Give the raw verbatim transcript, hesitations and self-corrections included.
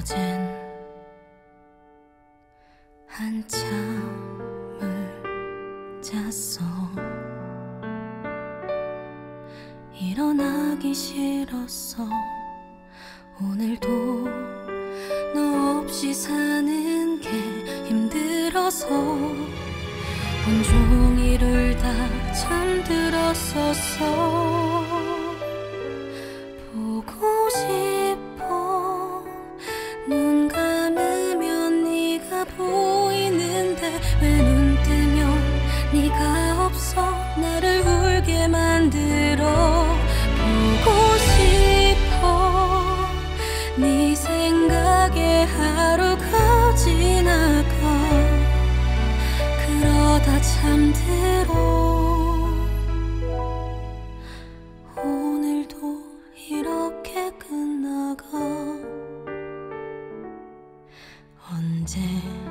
어젠 한참을 잤어. 일어나기 싫었어. 오늘도 너 없이 사는 게 힘들어서 온종일 울다 잠들었었어. 보고 싶어. 눈 감으면 네가 보이는데 왜 눈 뜨면 네가 없어 나를 울게 만들어. 보고 싶어. 네 생각에 하루가 지나가 그러다 잠들어. 오늘도 이렇게 끝나가. 언제